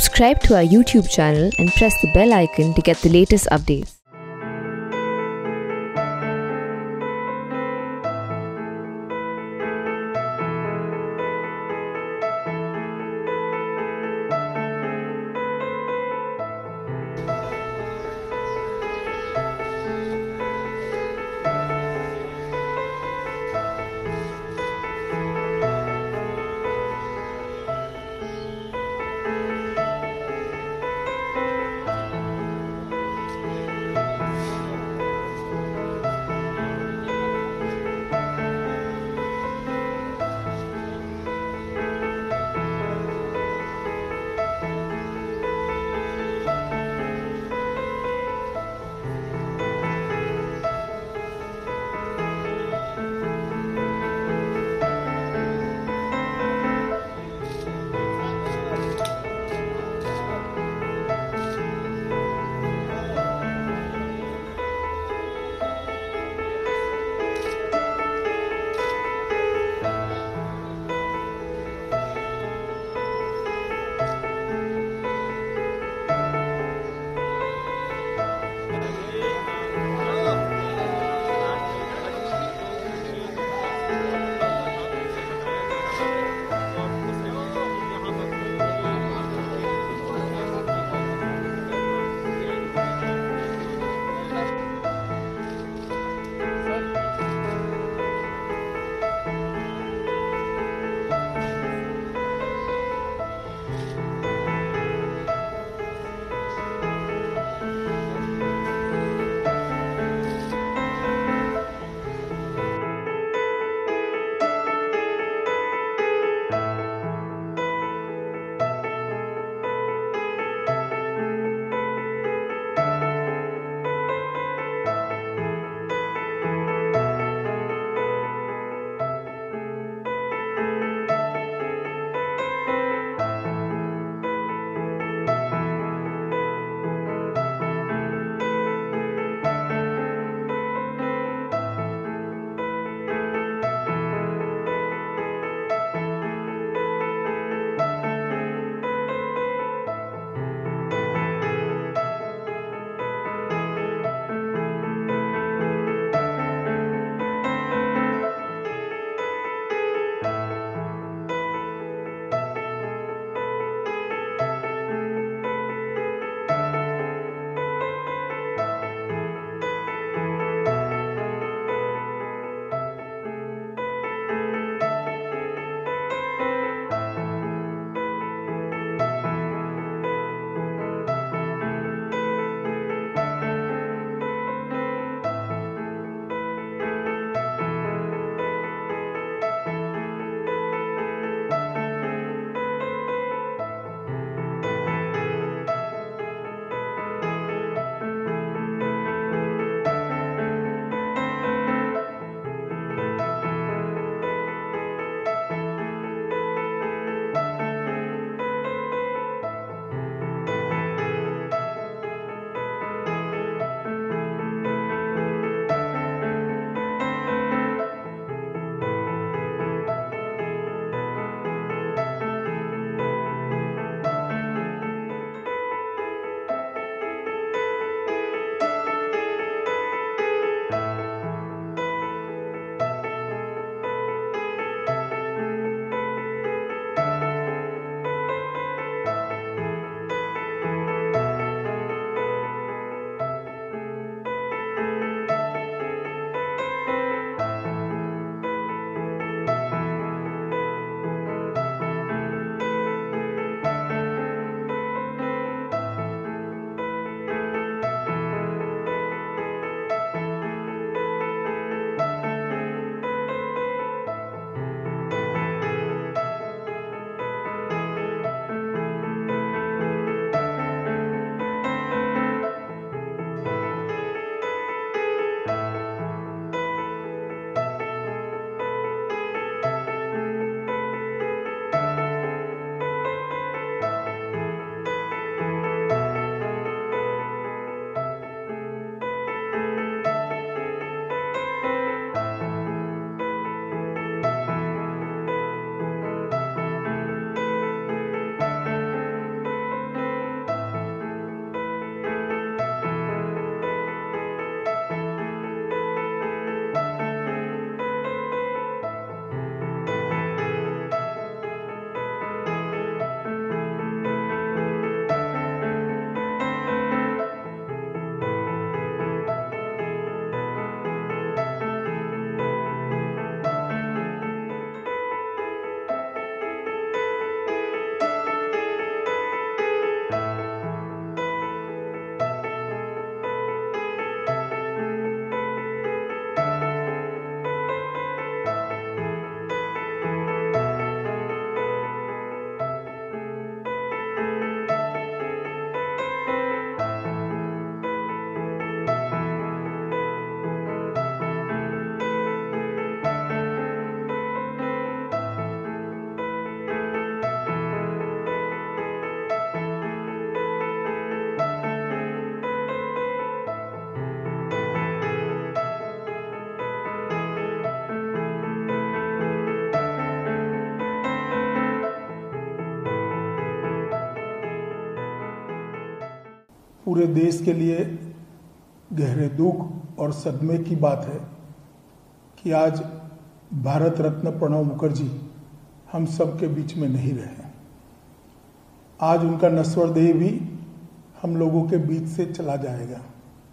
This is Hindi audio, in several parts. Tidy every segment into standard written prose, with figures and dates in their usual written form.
Subscribe to our YouTube channel and press the bell icon to get the latest updates. पूरे देश के लिए गहरे दुख और सदमे की बात है कि आज भारत रत्न प्रणब मुखर्जी हम सब के बीच में नहीं रहे। आज उनका नश्वर देह भी हम लोगों के बीच से चला जाएगा।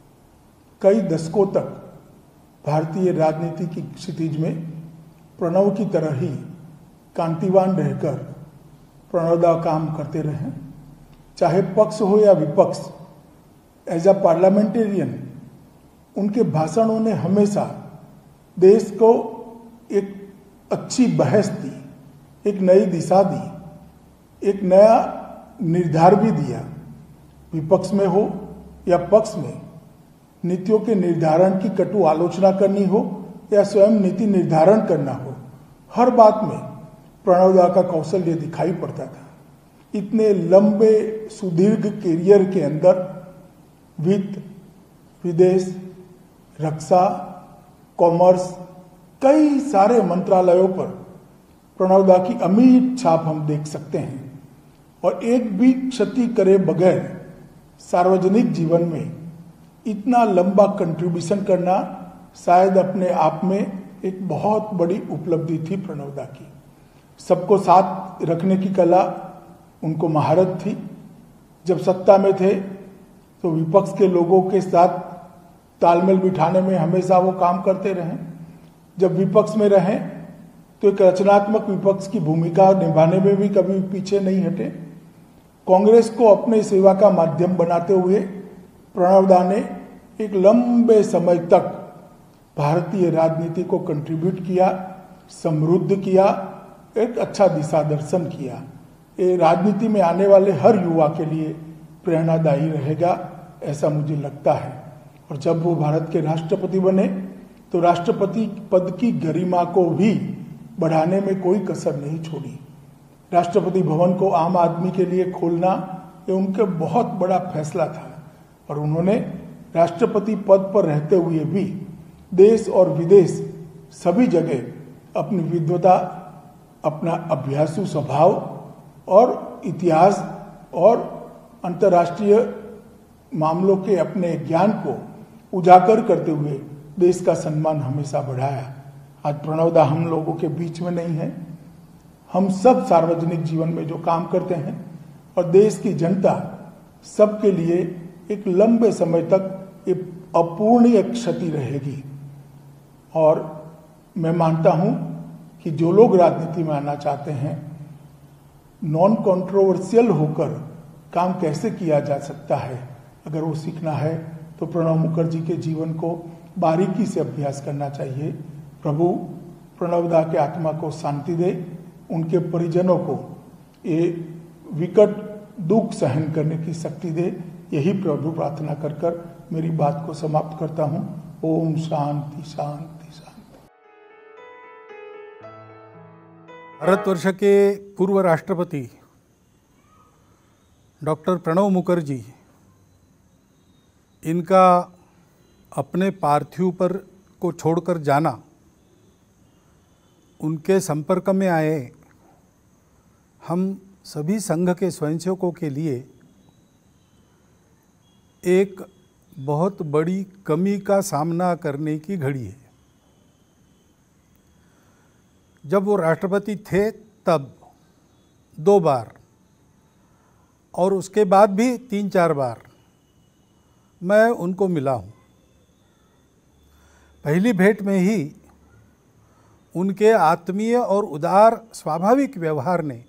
कई दशकों तक भारतीय राजनीति की क्षितिज में प्रणव की तरह ही कांतिवान रहकर प्रणवदा काम करते रहे, चाहे पक्ष हो या विपक्ष। एज अ पार्लियामेंटेरियन उनके भाषणों ने हमेशा देश को एक अच्छी बहस दी, एक नई दिशा दी, एक नया निर्धार भी दिया। विपक्ष में हो या पक्ष में, नीतियों के निर्धारण की कटु आलोचना करनी हो या स्वयं नीति निर्धारण करना हो, हर बात में प्रणवदा का कौशल ये दिखाई पड़ता था। इतने लंबे सुदीर्घ कैरियर के अंदर वित्त, विदेश, रक्षा, कॉमर्स, कई सारे मंत्रालयों पर प्रणवदा की अमिट छाप हम देख सकते हैं। और एक भी क्षति करे बगैर सार्वजनिक जीवन में इतना लंबा कंट्रीब्यूशन करना शायद अपने आप में एक बहुत बड़ी उपलब्धि थी प्रणवदा की। सबको साथ रखने की कला उनको महारत थी। जब सत्ता में थे तो विपक्ष के लोगों के साथ तालमेल बिठाने में हमेशा वो काम करते रहे। जब विपक्ष में रहे तो एक रचनात्मक विपक्ष की भूमिका निभाने में भी कभी पीछे नहीं हटे। कांग्रेस को अपने सेवा का माध्यम बनाते हुए प्रणवदा ने एक लंबे समय तक भारतीय राजनीति को कंट्रीब्यूट किया, समृद्ध किया, एक अच्छा दिशा दर्शन किया। ये राजनीति में आने वाले हर युवा के लिए प्रेरणादायी रहेगा, ऐसा मुझे लगता है। और जब वो भारत के राष्ट्रपति बने तो राष्ट्रपति पद की गरिमा को भी बढ़ाने में कोई कसर नहीं छोड़ी। राष्ट्रपति भवन को आम आदमी के लिए खोलना ये उनका बहुत बड़ा फैसला था। और उन्होंने राष्ट्रपति पद पर रहते हुए भी देश और विदेश सभी जगह अपनी विद्वता, अपना अभ्यासु स्वभाव और इतिहास और अंतर्राष्ट्रीय मामलों के अपने ज्ञान को उजागर करते हुए देश का सम्मान हमेशा बढ़ाया। आज प्रणवदा हम लोगों के बीच में नहीं है। हम सब सार्वजनिक जीवन में जो काम करते हैं और देश की जनता सबके लिए एक लंबे समय तक एक अपूर्णीय क्षति रहेगी। और मैं मानता हूं कि जो लोग राजनीति में आना चाहते हैं, नॉन कंट्रोवर्शियल होकर काम कैसे किया जा सकता है, अगर वो सीखना है तो प्रणब मुखर्जी के जीवन को बारीकी से अभ्यास करना चाहिए। प्रभु प्रणवदा के आत्मा को शांति दे, उनके परिजनों को ये विकट दुख सहन करने की शक्ति दे, यही प्रभु प्रार्थना कर कर मेरी बात को समाप्त करता हूं। ओम शांति शांति शांति। भारतवर्ष के पूर्व राष्ट्रपति डॉक्टर प्रणब मुखर्जी, इनका अपने पार्थिव पर को छोड़कर जाना, उनके संपर्क में आए हम सभी संघ के स्वयंसेवकों के लिए एक बहुत बड़ी कमी का सामना करने की घड़ी है। जब वो राष्ट्रपति थे तब 2 बार और उसके बाद भी 3-4 बार मैं उनको मिला हूँ। पहली भेंट में ही उनके आत्मीय और उदार स्वाभाविक व्यवहार ने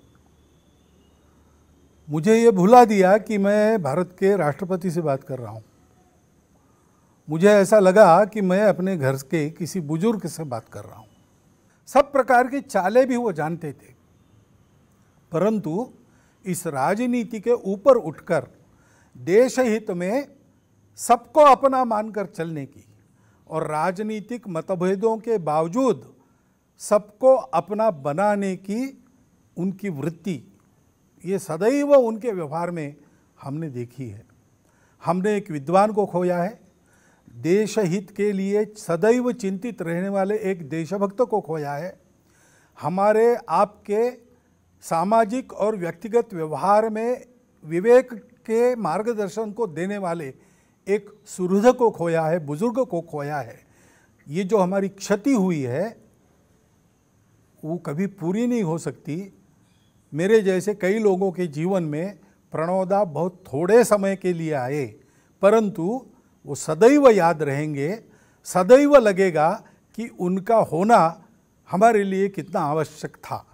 मुझे ये भुला दिया कि मैं भारत के राष्ट्रपति से बात कर रहा हूँ। मुझे ऐसा लगा कि मैं अपने घर के किसी बुजुर्ग से बात कर रहा हूँ। सब प्रकार की चालें भी वो जानते थे, परंतु इस राजनीति के ऊपर उठकर देश हित में सबको अपना मानकर चलने की और राजनीतिक मतभेदों के बावजूद सबको अपना बनाने की उनकी वृत्ति, ये सदैव उनके व्यवहार में हमने देखी है। हमने एक विद्वान को खोया है, देश हित के लिए सदैव चिंतित रहने वाले एक देशभक्त को खोया है। हमारे आपके सामाजिक और व्यक्तिगत व्यवहार में विवेक के मार्गदर्शन को देने वाले एक सुहृद को खोया है, बुजुर्ग को खोया है। ये जो हमारी क्षति हुई है वो कभी पूरी नहीं हो सकती। मेरे जैसे कई लोगों के जीवन में प्रणवदा बहुत थोड़े समय के लिए आए, परंतु वो सदैव याद रहेंगे। सदैव लगेगा कि उनका होना हमारे लिए कितना आवश्यक था।